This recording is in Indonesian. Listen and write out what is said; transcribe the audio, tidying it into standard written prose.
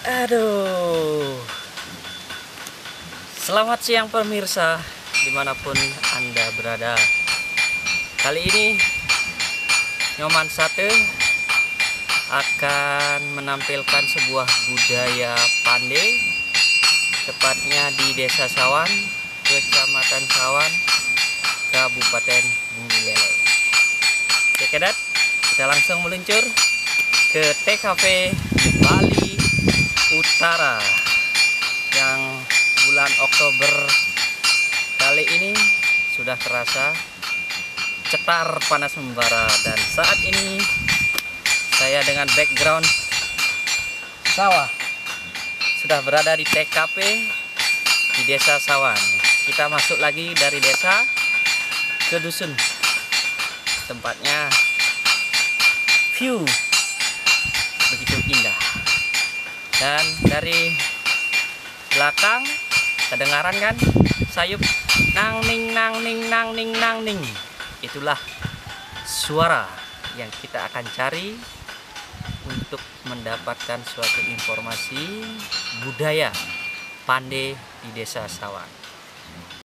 Aduh, selamat siang pemirsa dimanapun Anda berada. Kali ini Nyoman Sate akan menampilkan sebuah budaya Pande, tepatnya di Desa Sawan, Kecamatan Sawan, Kabupaten Buleleng. Oke, Kedat, kita langsung meluncur ke TKP Bali Utara yang bulan Oktober kali ini sudah terasa cetar panas membara, dan saat ini saya dengan background sawah sudah berada di TKP di Desa Sawan. Kita masuk lagi dari desa ke dusun. Tempatnya view begitu indah, dan dari belakang kedengaran kan sayup nang ning nang ning nang ning nang ning. Itulah suara yang kita akan cari untuk mendapatkan suatu informasi budaya Pande di Desa Sawan.